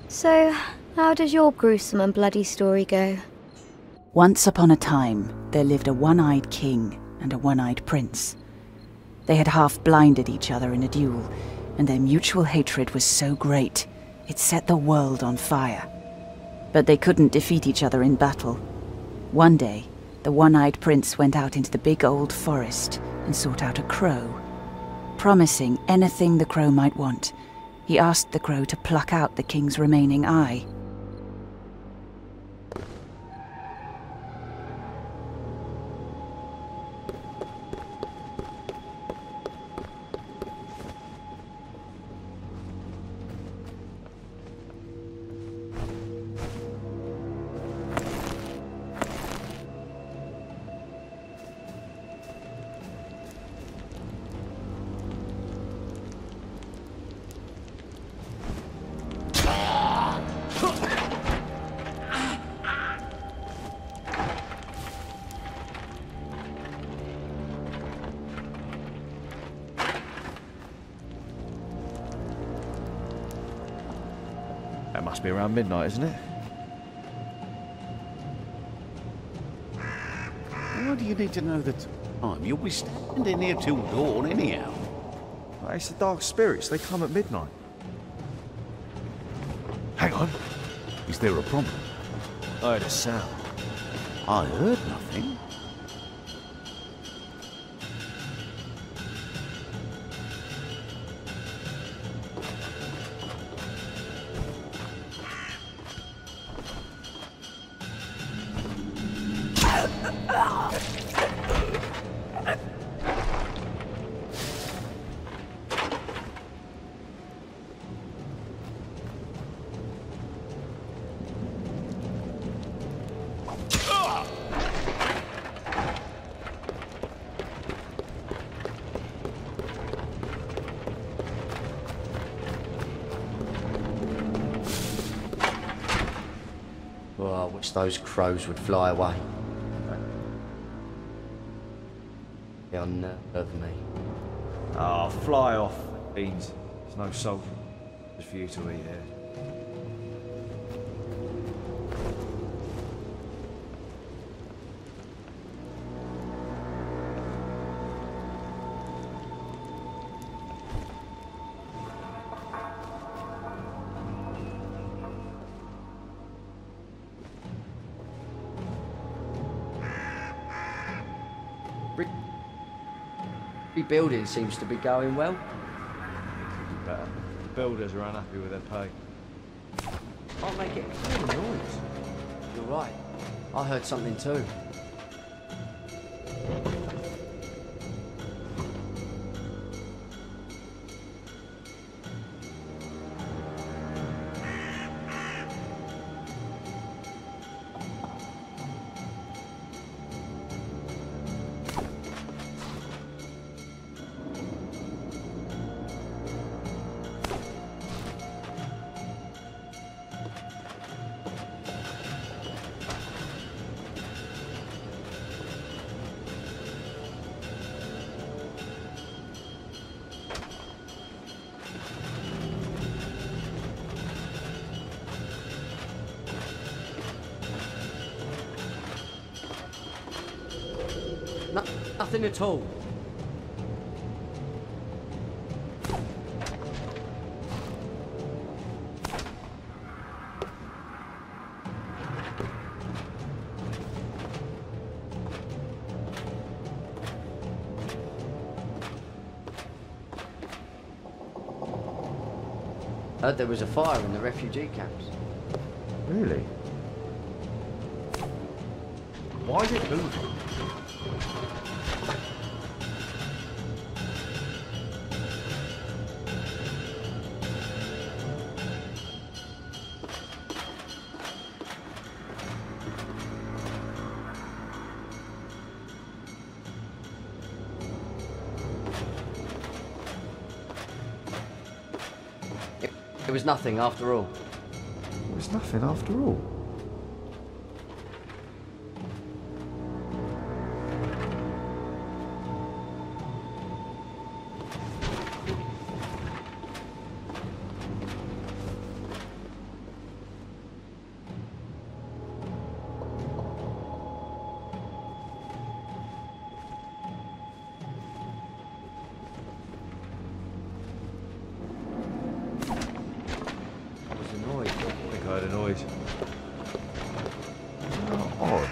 So, how does your gruesome and bloody story go? Once upon a time, there lived a one-eyed king and a one-eyed prince. They had half-blinded each other in a duel, and their mutual hatred was so great, it set the world on fire. But they couldn't defeat each other in battle. One day, the one-eyed prince went out into the big old forest and sought out a crow. Promising anything the crow might want, he asked the crow to pluck out the king's remaining eye. That must be around midnight, isn't it? Why do you need to know the time? You'll be standing here till dawn anyhow. Well, it's the dark spirits. They come at midnight. Hang on. Is there a problem? I heard a sound. I heard nothing. Oh, I wish those crows would fly away. They unnerve me. Oh, fly off, beans. There's no salt for you to eat here. Rebuilding seems to be going well. Better. The builders are unhappy with their pay. I'll make it a clear noise. You're right. I heard something too. Nothing at all. Heard there was a fire in the refugee camps. Really? Why is it moving? It was nothing after all. It was nothing after all. noise. Odd.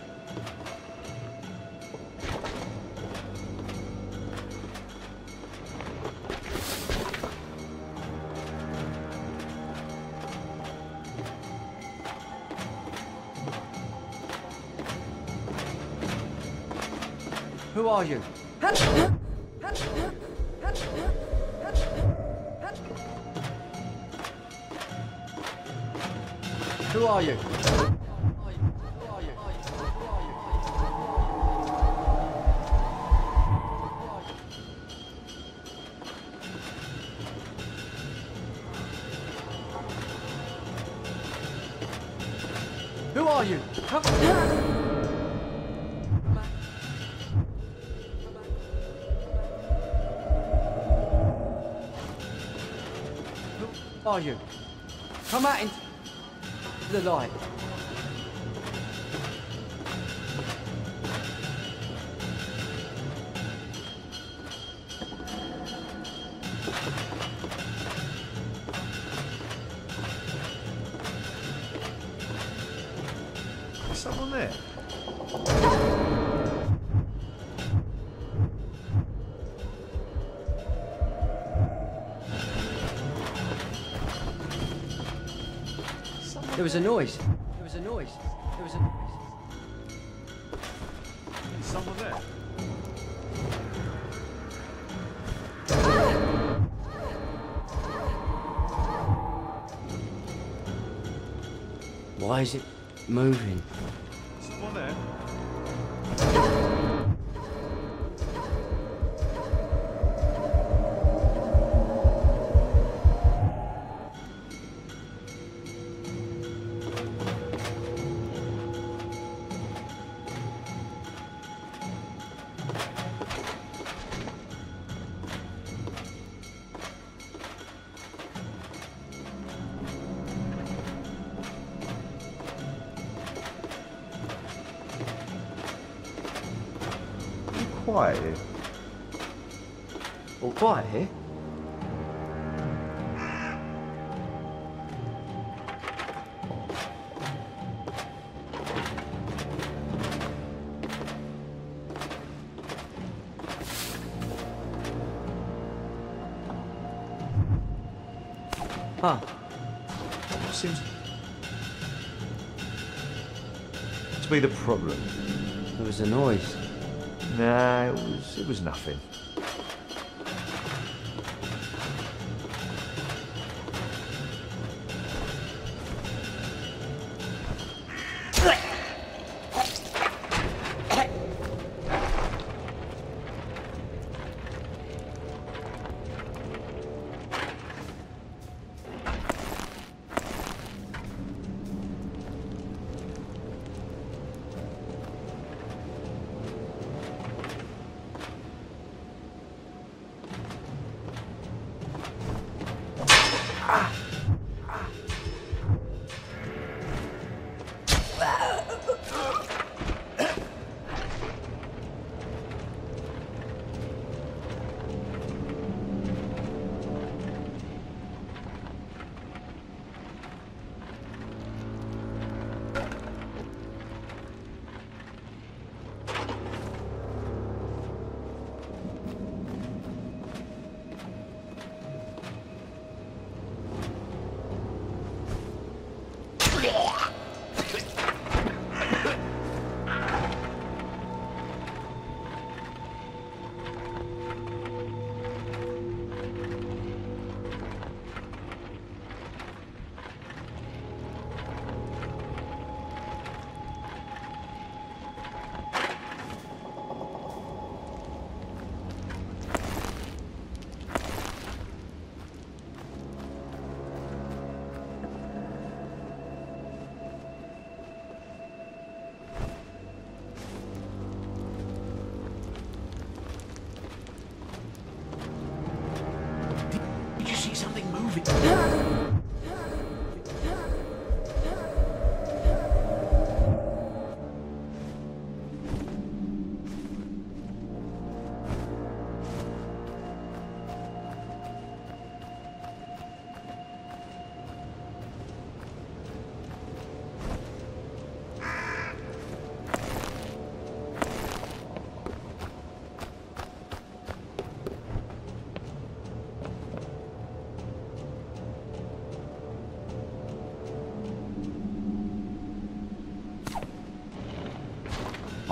Who are you? Who are you? Who are you? Come Who are you? Come out into the light. Is someone there? There was a noise. There was a noise. There was a noise. Is someone there? Why is it moving? Is someone there? Quiet here. All quiet here? Huh. Seems to be the problem. There was a noise. Nah, it was nothing.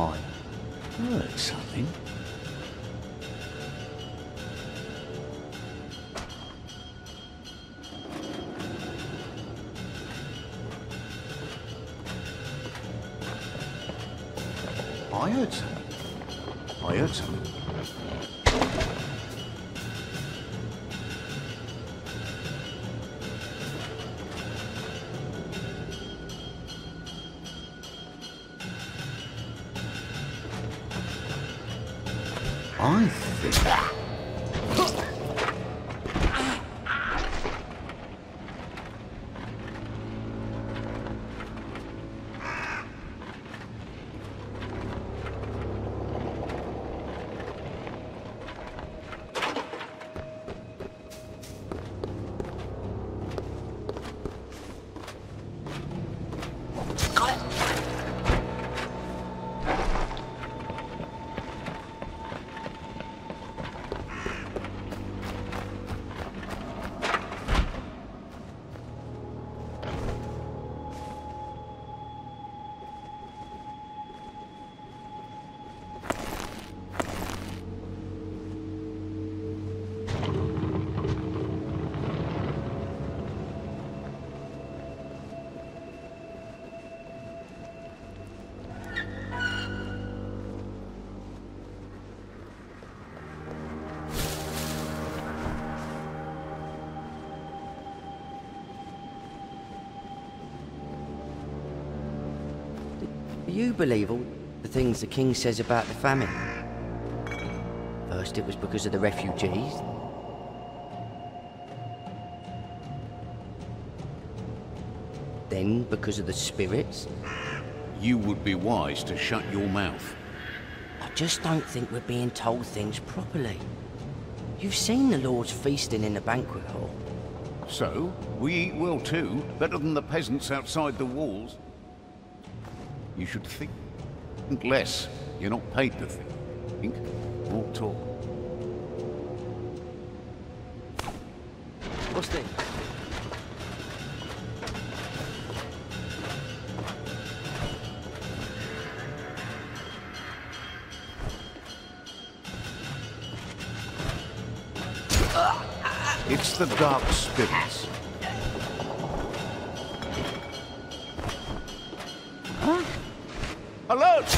I heard something. I heard something. I heard something. I think... Do you believe all the things the king says about the famine? First it was because of the refugees. Then because of the spirits. You would be wise to shut your mouth. I just don't think we're being told things properly. You've seen the lords feasting in the banquet hall. So, we eat well too, better than the peasants outside the walls. You should think less. You're not paid to think, or talk. What's this? It's the dark spirits. Huh? Alert!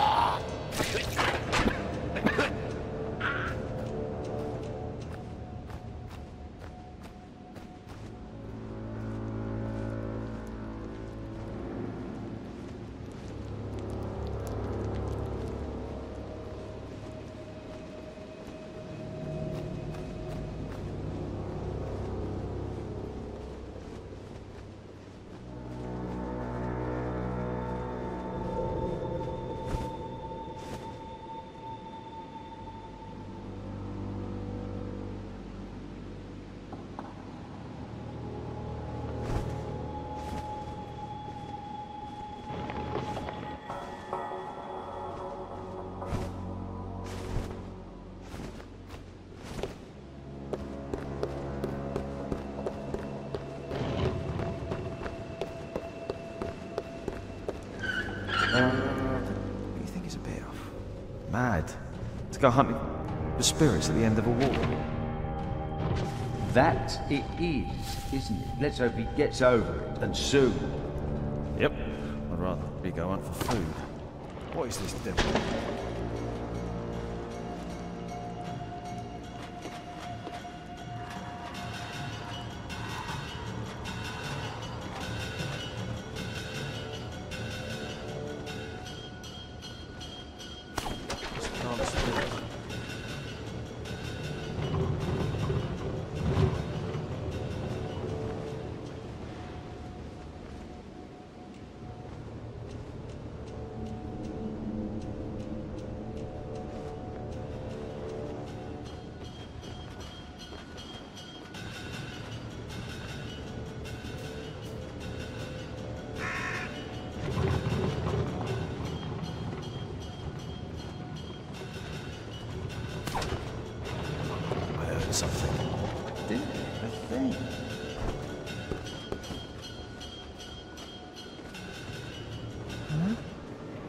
What do you think he's a bit of? Mad. To go hunting for spirits at the end of a war. That it is, isn't it? Let's hope he gets over it, and soon. Yep. I'd rather be go hunt for food. What is this devil?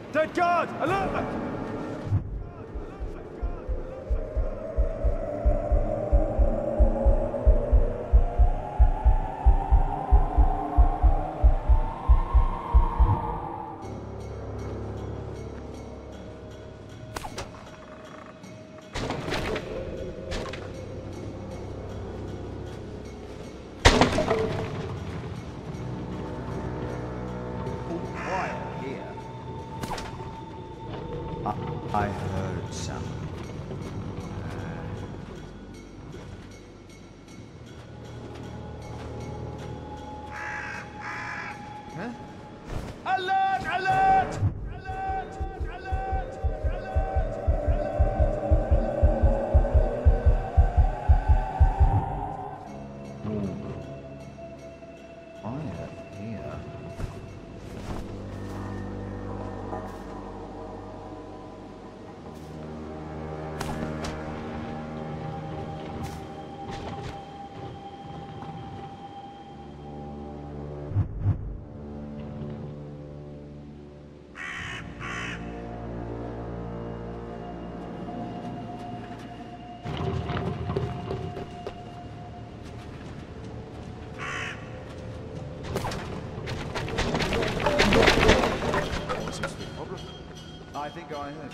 Dead guard! Alert! I heard some. Huh? Alert! Alert! Alert! Alert! Alert! Fire here. I think I heard.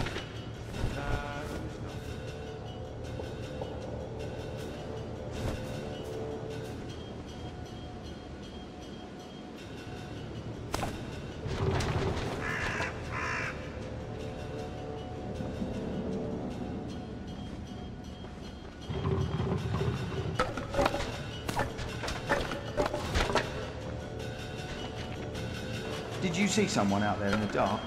Did you see someone out there in the dark?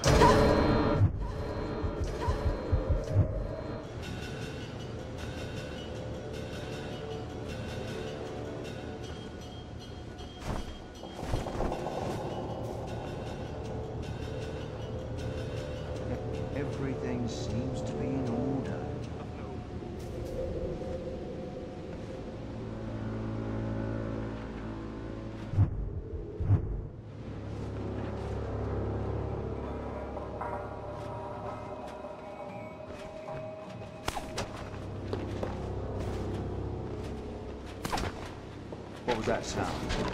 Everything seems to be in order. What was that sound?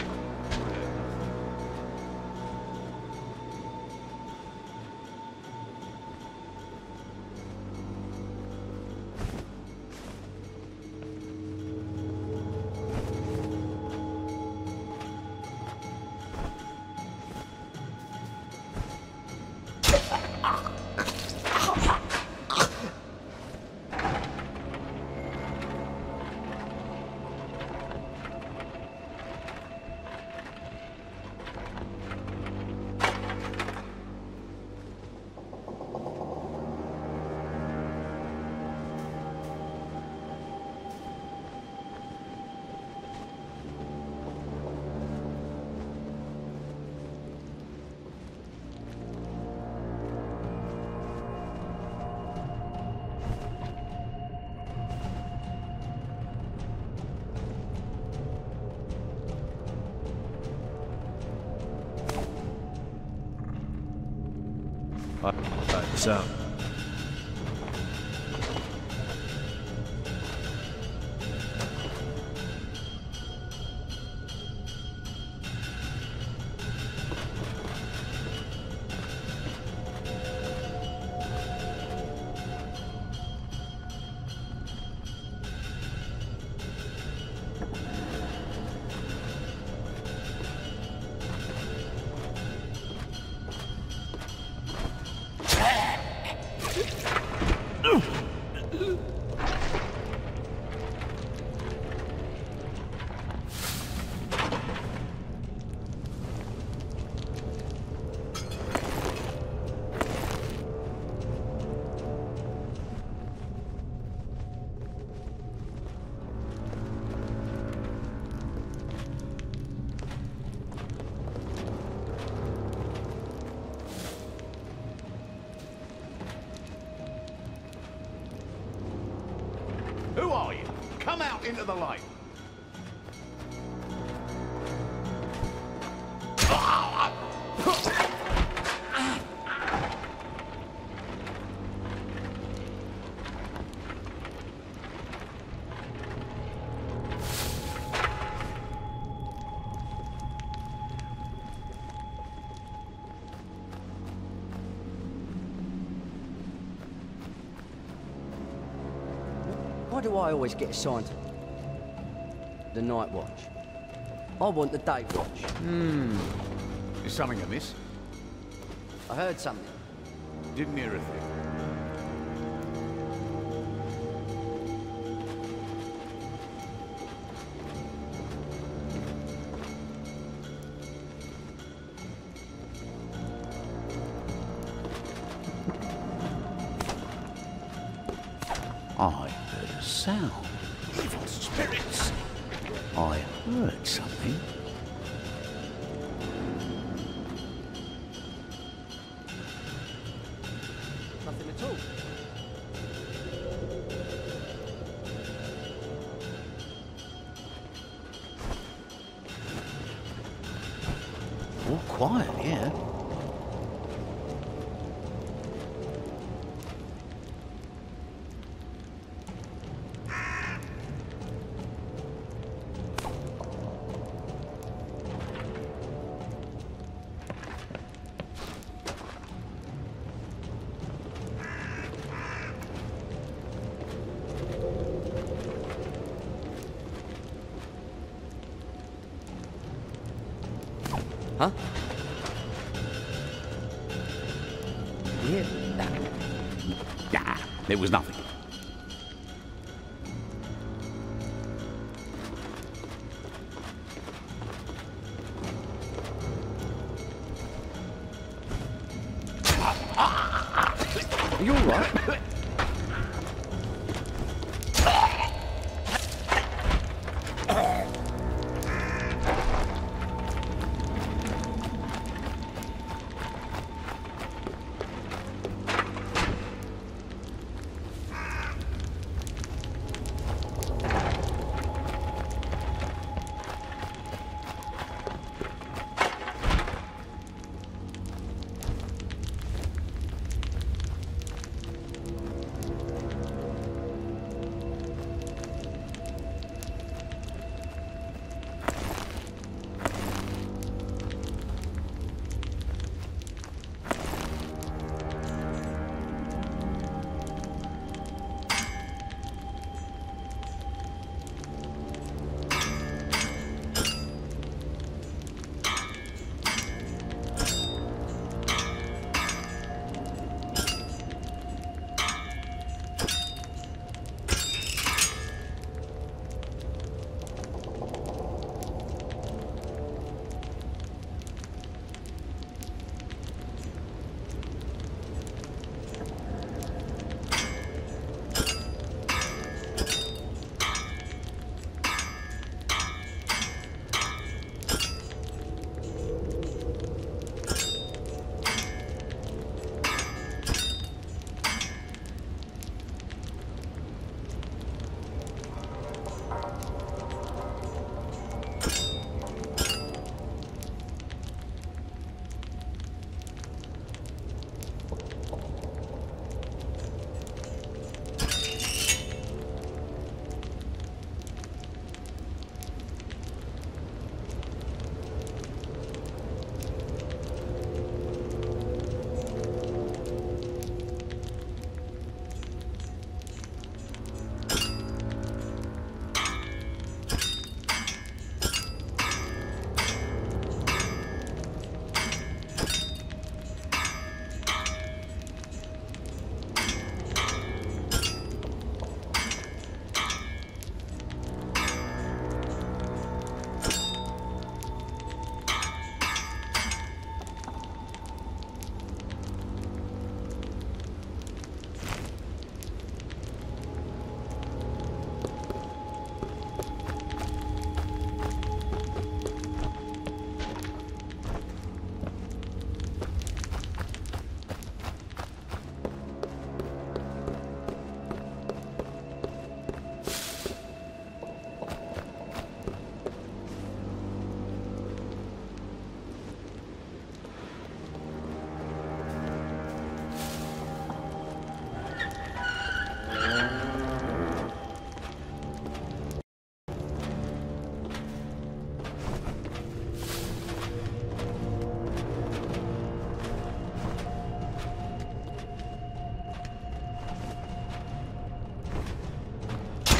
So. Who are you? Come out into the light. Why do I always get assigned the night watch? I want the day watch. Is something amiss? I heard something. Didn't hear a thing. I heard a sound. Evil spirits. I heard something. Nothing at all. All quiet here. Huh? Yeah, that. Nah, there was nothing. Are you all right?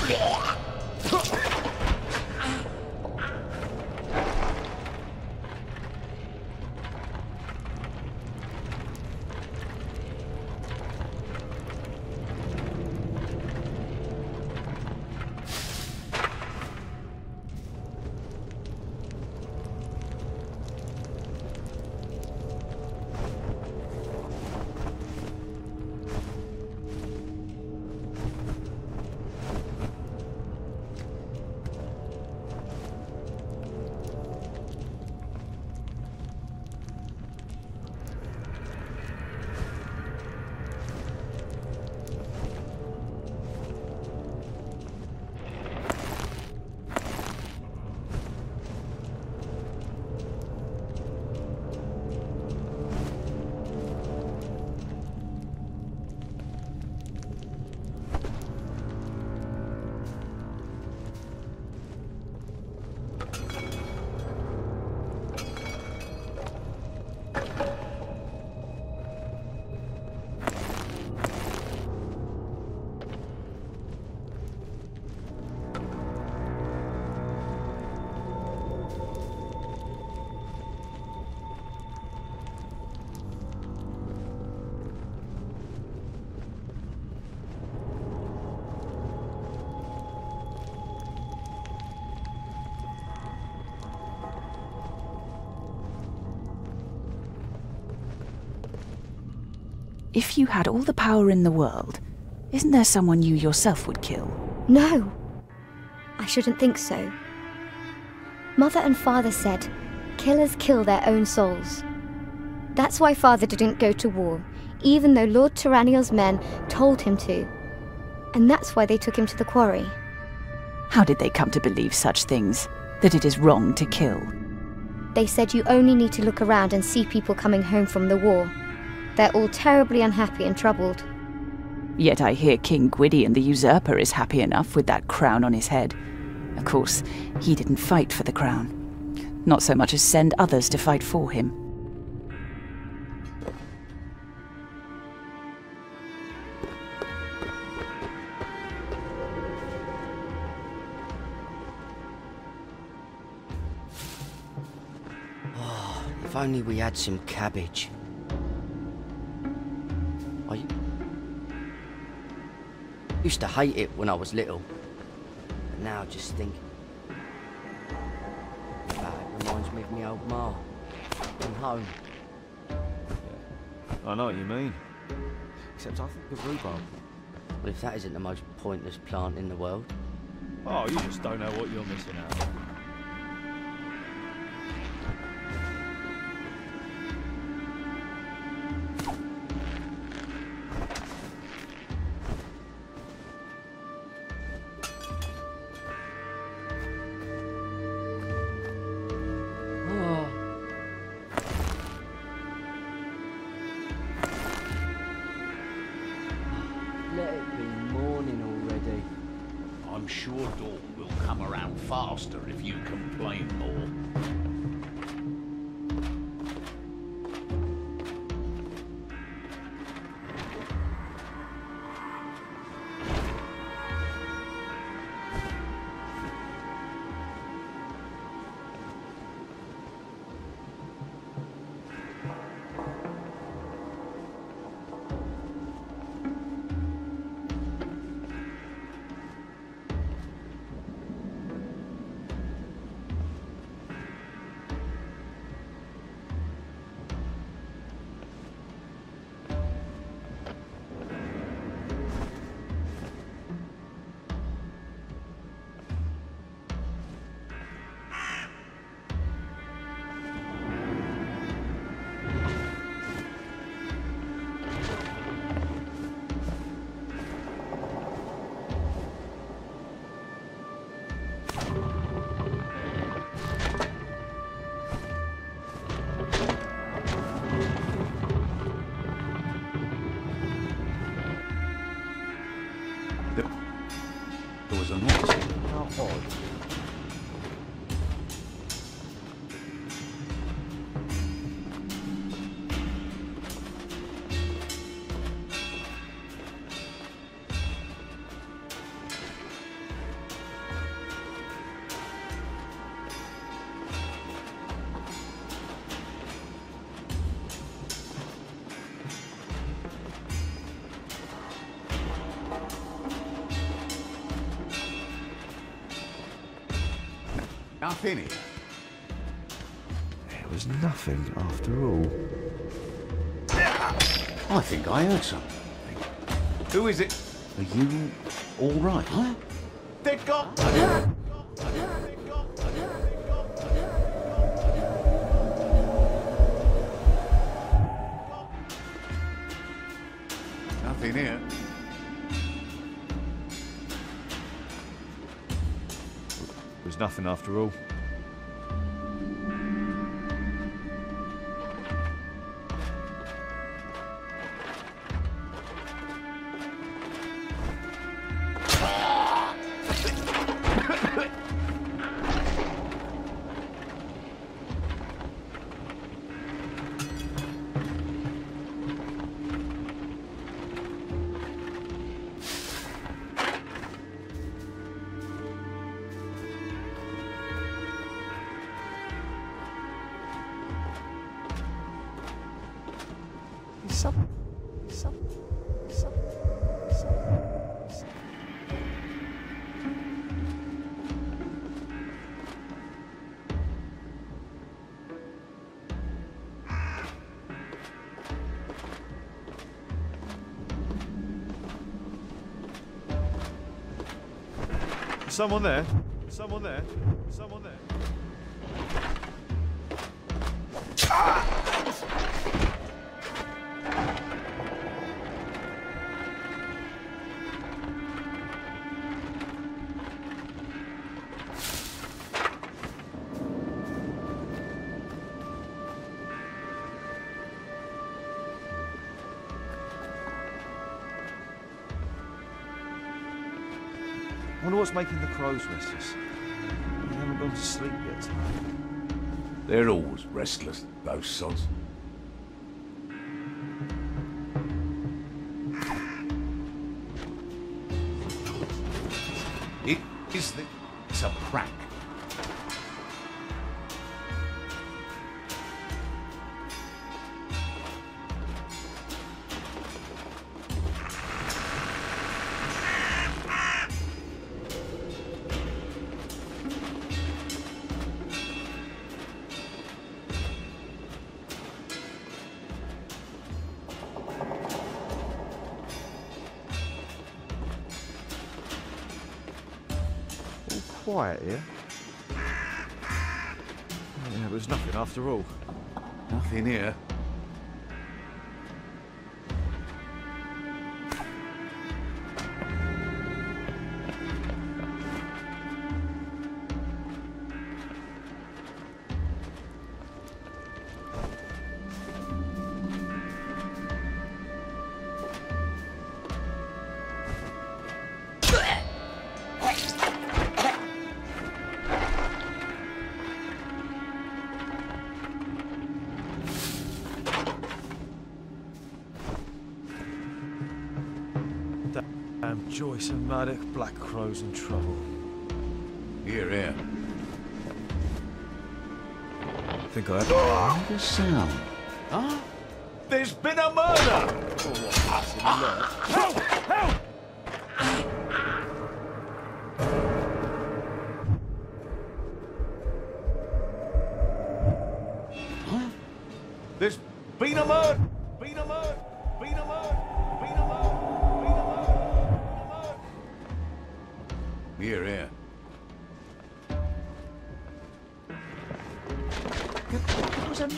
If you had all the power in the world, isn't there someone you yourself would kill? No. I shouldn't think so. Mother and Father said, killers kill their own souls. That's why Father didn't go to war, even though Lord Tyranniel's men told him to. And that's why they took him to the quarry. How did they come to believe such things? That it is wrong to kill? They said you only need to look around and see people coming home from the war. They're all terribly unhappy and troubled. Yet I hear King Gwydion the Usurper is happy enough with that crown on his head. Of course, he didn't fight for the crown. Not so much as send others to fight for him. Oh, if only we had some cabbage. I used to hate it when I was little, but now I just think about it reminds me of my old ma and home. I know what you mean. Except I think of rhubarb. Well, if that isn't the most pointless plant in the world. Oh, you just don't know what you're missing out. Let it be morning already. I'm sure dawn will come around faster if you complain more. There was a noise. How odd. Nothing here. It was nothing after all. I think I heard something. Who is it? Are you all right? Huh? They've got... Nothing here. It was nothing after all. Someone there? Someone there? Someone there? I wonder what's making the crows restless. They haven't gone to sleep yet. They're always restless, those sods. It's a prank. Quiet here. Yeah, it was nothing after all. Nothing here. Damn Joyce and Maddock, black crows in trouble. Here. I think I What a sound. Huh? There's been a murder! Help! Help! Huh? There's been a murder! Been a murder! Been a murder! Been a murder! Here. There was a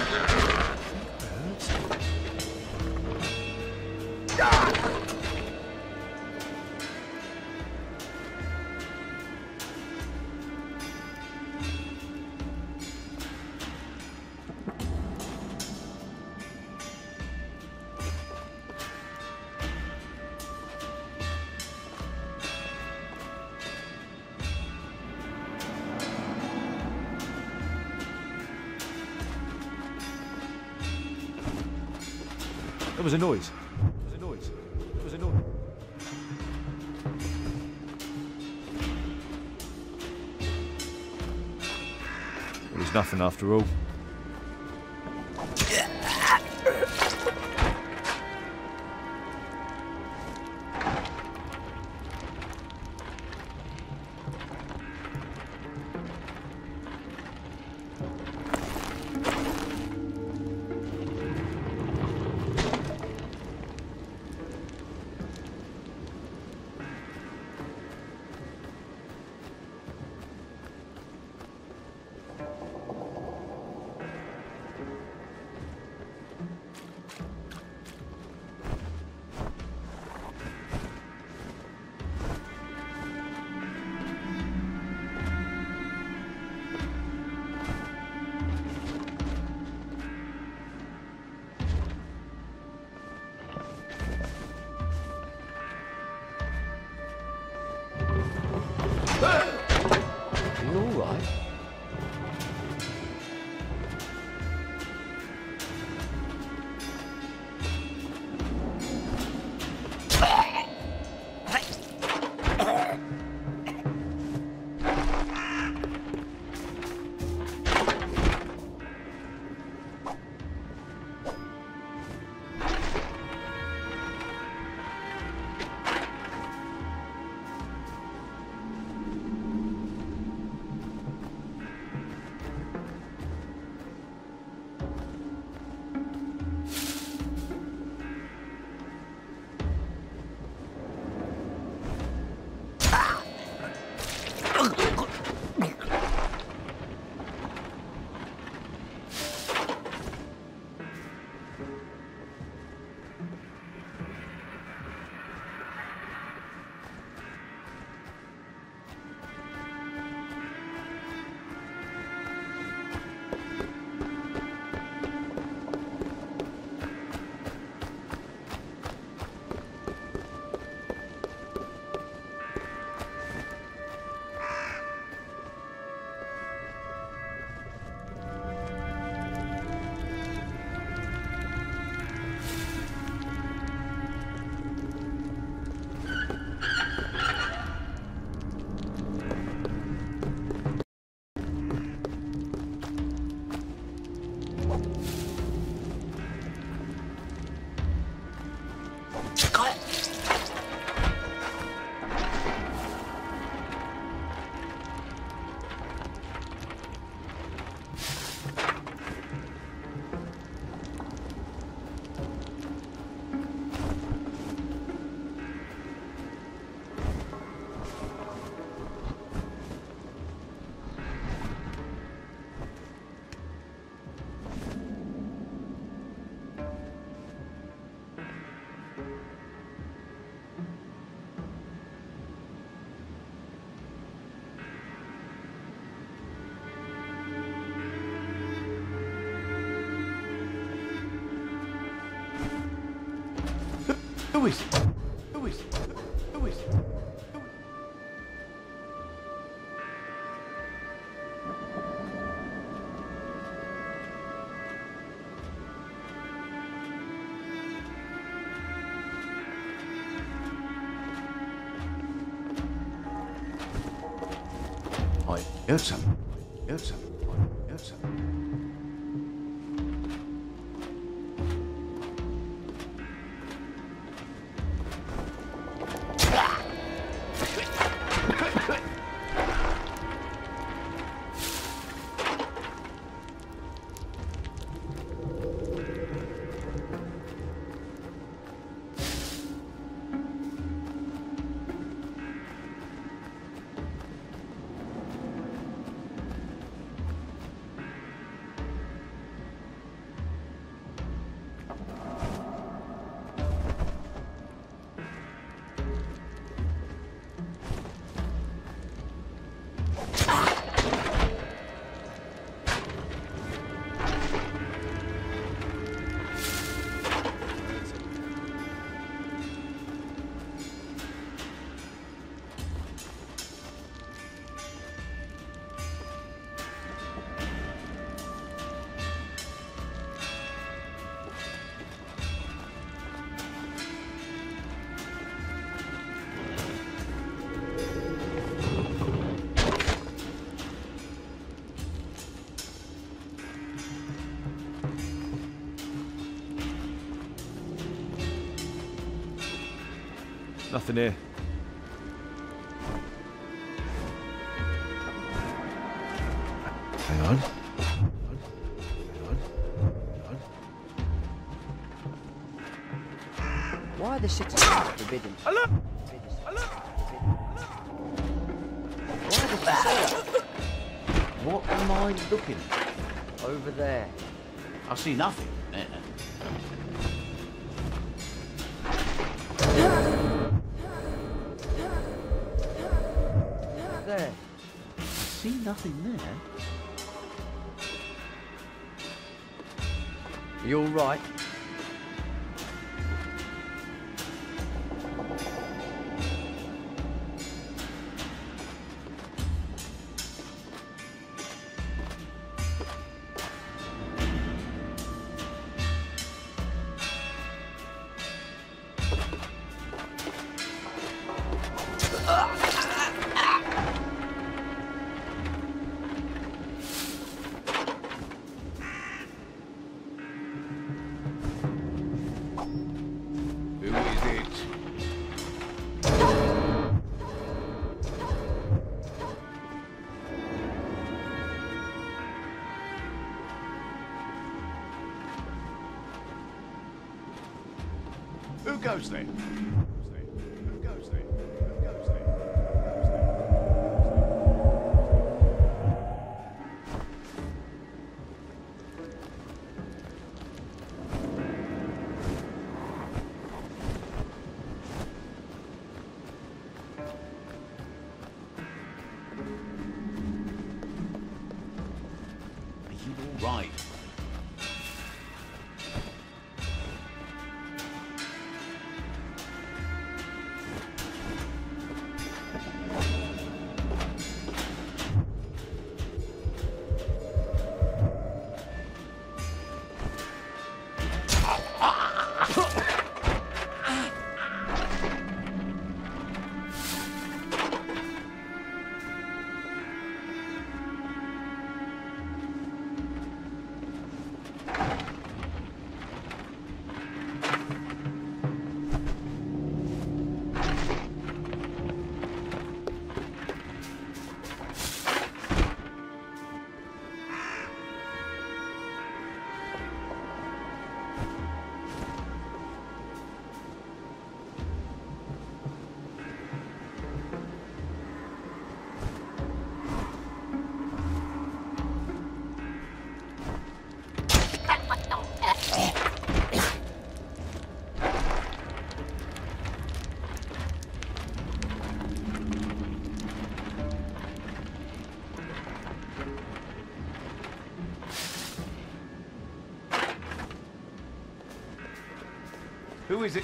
There was a noise. There was a noise. There was a noise. It was nothing after all. Who is it? Who is it? Who is it? I heard something. I heard something. I heard something. Nothing here. Hang on. Why are the citizens forbidden? Alert! Why are the citizens? What am I looking at? Over there. I see nothing. There. I see nothing there. You all right? Who goes there? Who goes there? Are you all right? Who is it?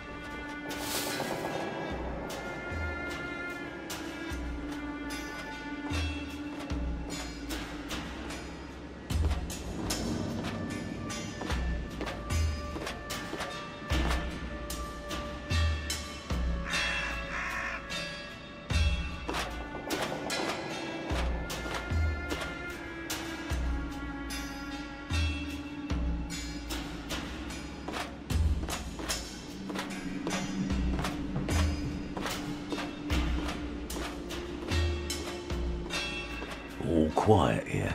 All quiet here.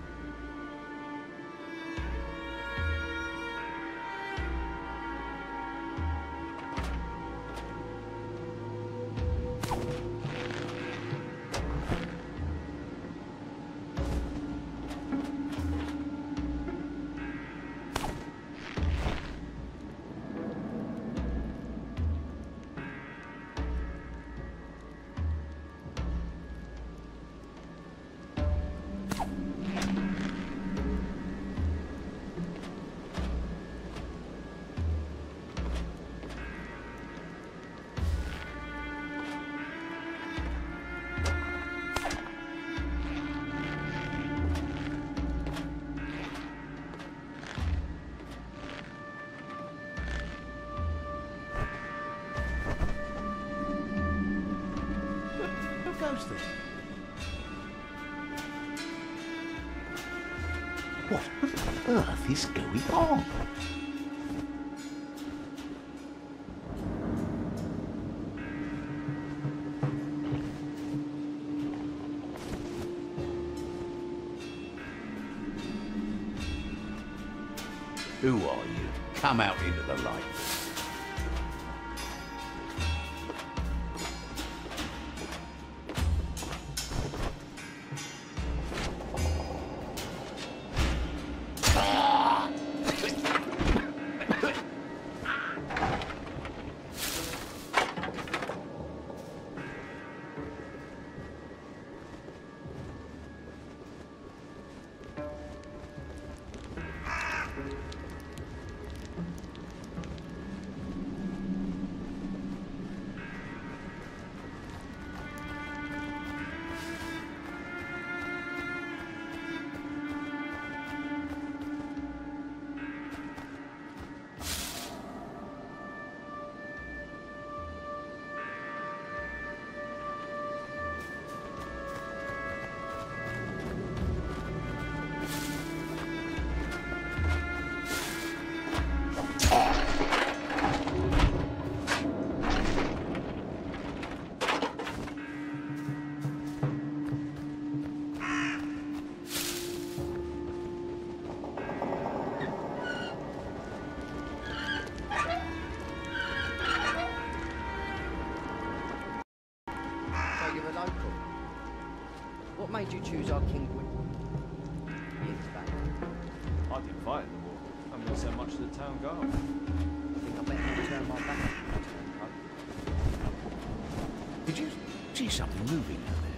What on earth is going on? Who are you? Come out into the light. What made you choose our king? Years back. I didn't fight in the war. I'm going to send much to the town guard. I think I better not turn my back. Did you see something moving out there?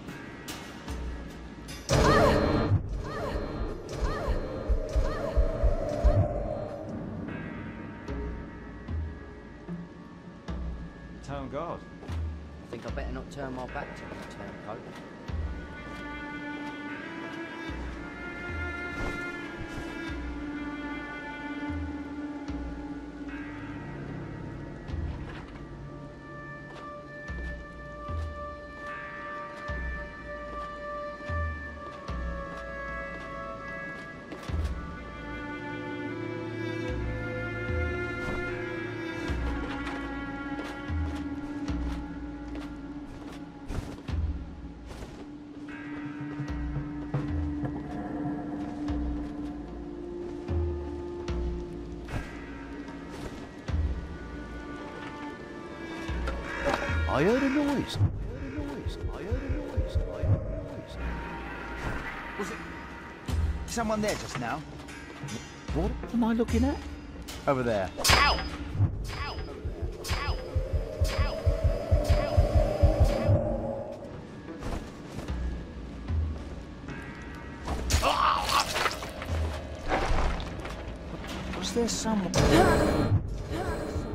Town guard. I think I better not turn my back to the turncoat. I heard a noise. Was it someone there just now? What am I looking at? Over there. Ow! Was there someone?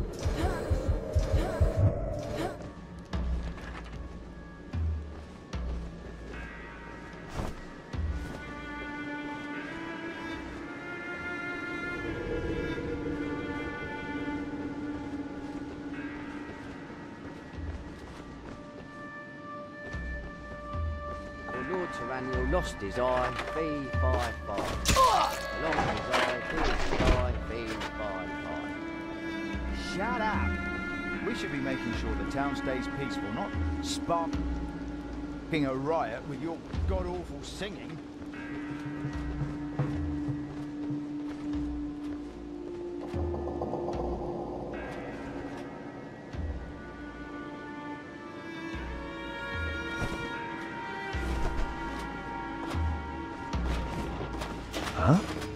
lost his eye, fee, fi, fi. Lost his eye, fee, fi, fi. Shut up! We should be making sure the town stays peaceful, not sparking a riot with your god-awful singing. Huh?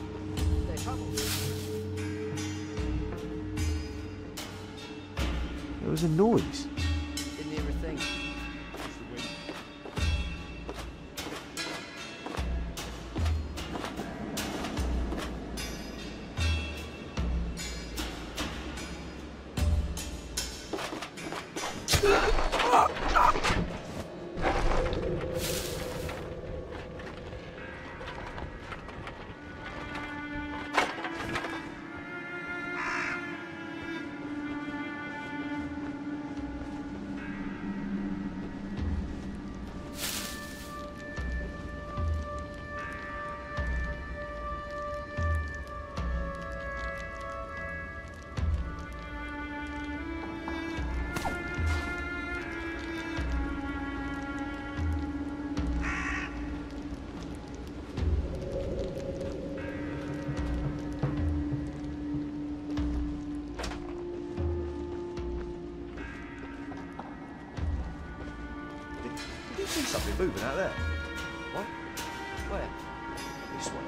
There was a noise. Didn't hear a thing. You see something moving out there? What? Where? This way.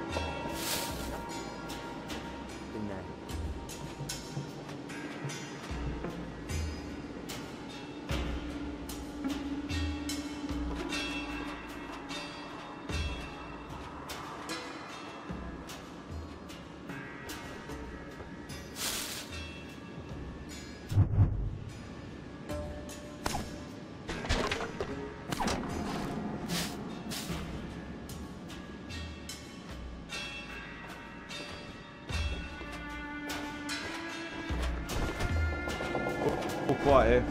In there. All quiet here.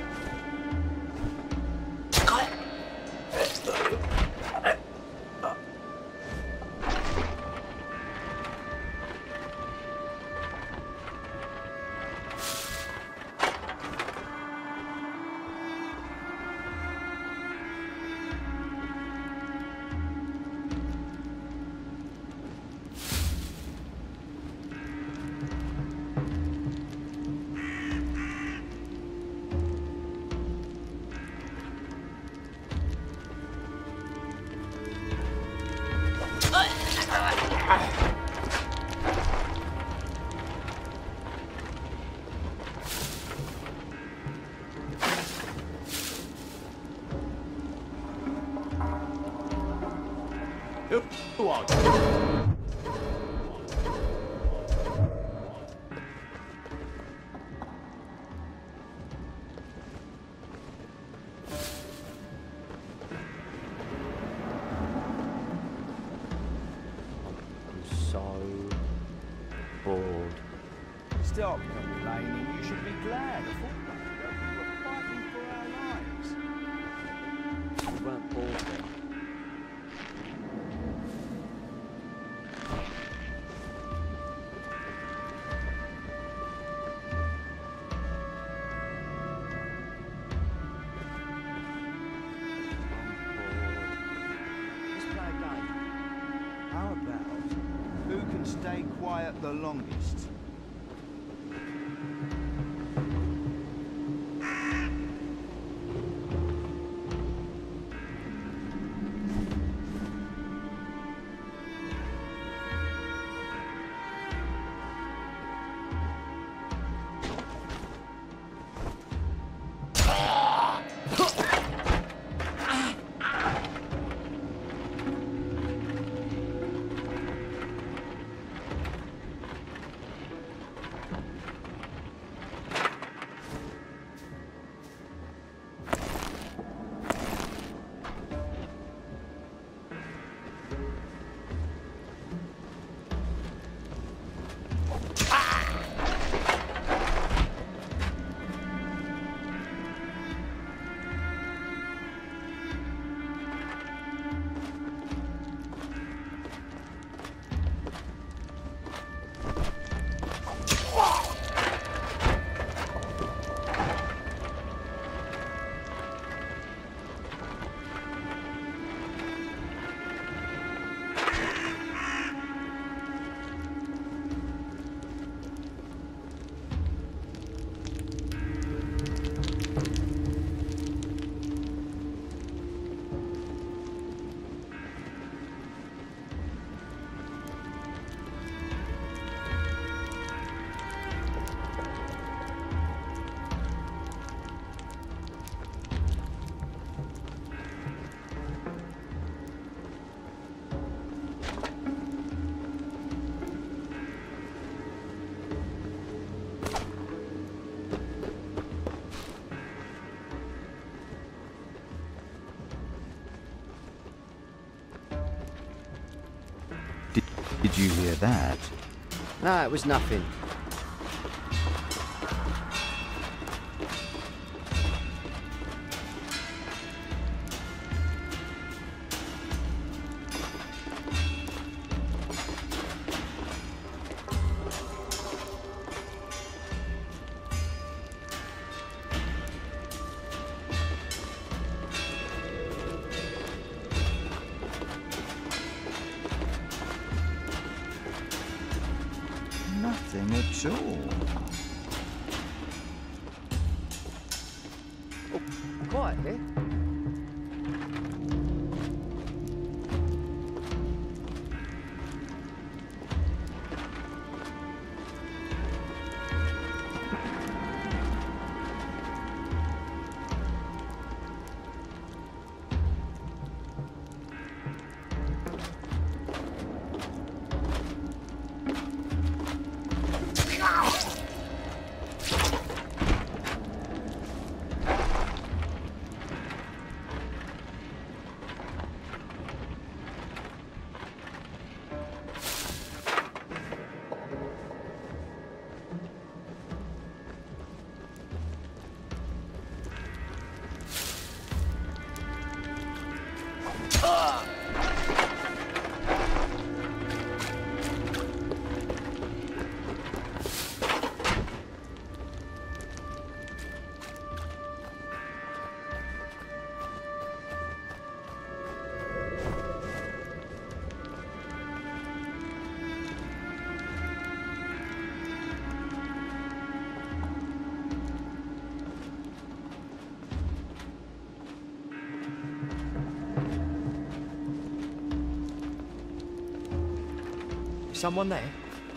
Who are you? I'm so bored. Stop complaining. You should be glad. A fortnight ago we were fighting for our lives. We weren't bored then. How about who can stay quiet the longest? Did you hear that? No, it was nothing. Nothing at all. Oh, quiet here. Someone there?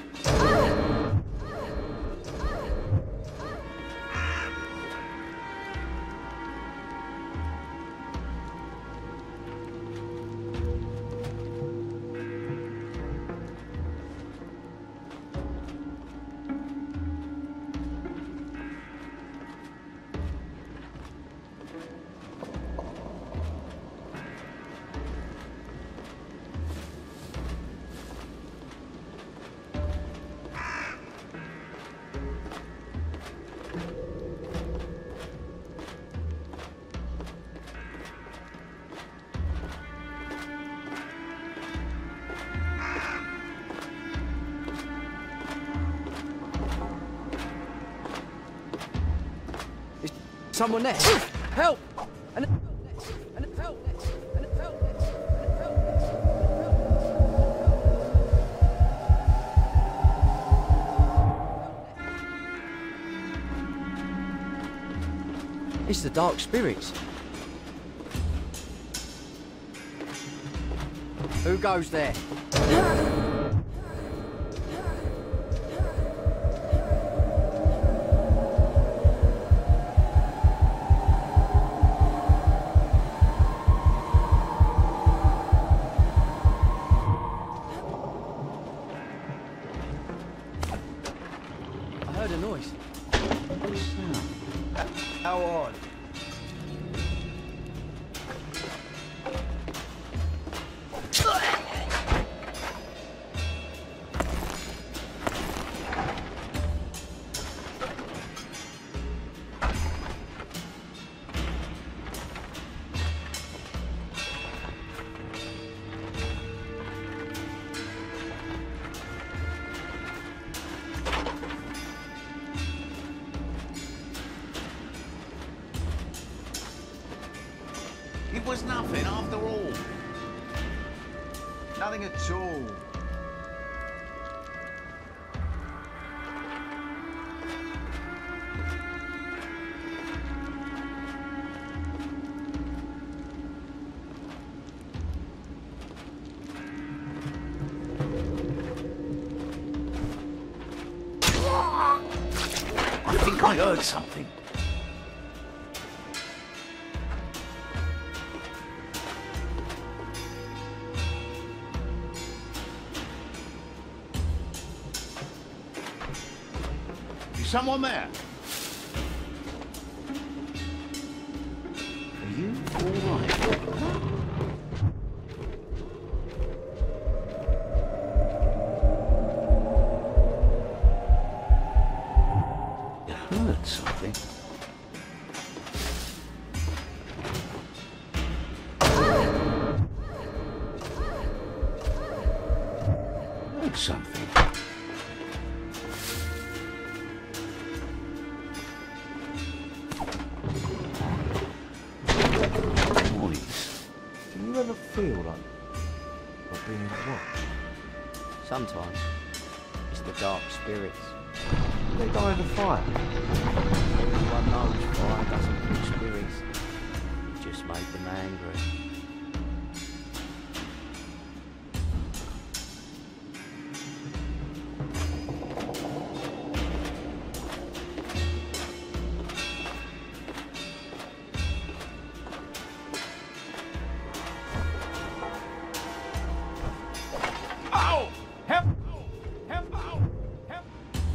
Someone there? Help! And help! And help! And help! It's the dark spirits. Who goes there? I heard a noise. How odd. It was nothing after all. Nothing at all. I think I heard something. Is someone there? Are you all right? heard something. Heard something. Noise. Do you ever feel like being watched? Sometimes. It's the dark spirits. They die in the fire. Everyone knows fire doesn't kill spirits. It just made them angry. Ow! Help! Help! Ow! Help!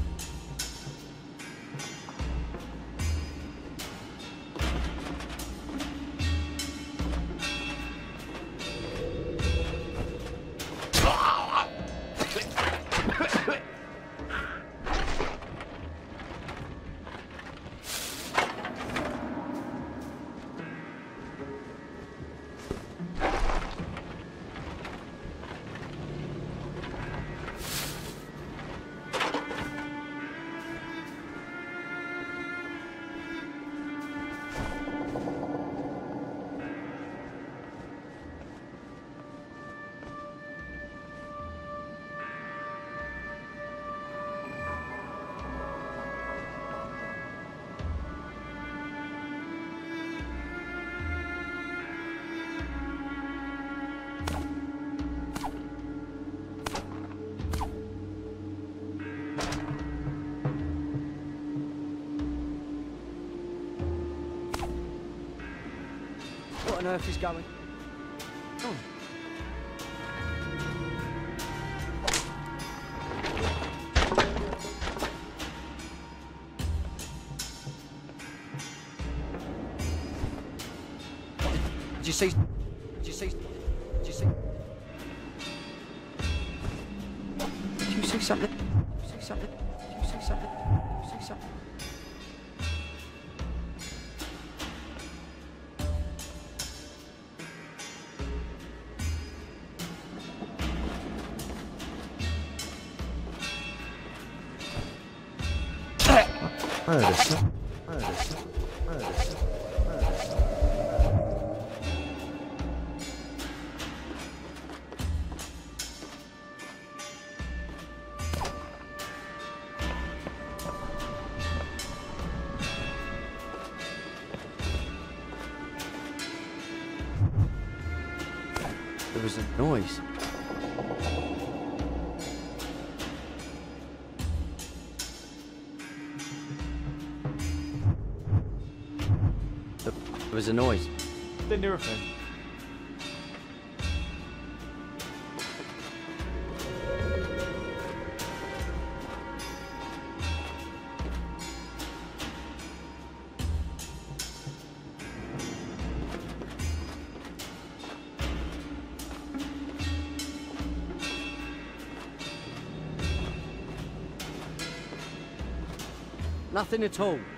What on earth is going on? Did you see? Did you see? Did you see? Did you see something? Did you see something? Did you see something? Did you see something? There was a noise. There was a noise. Didn't hear a thing. Nothing at all.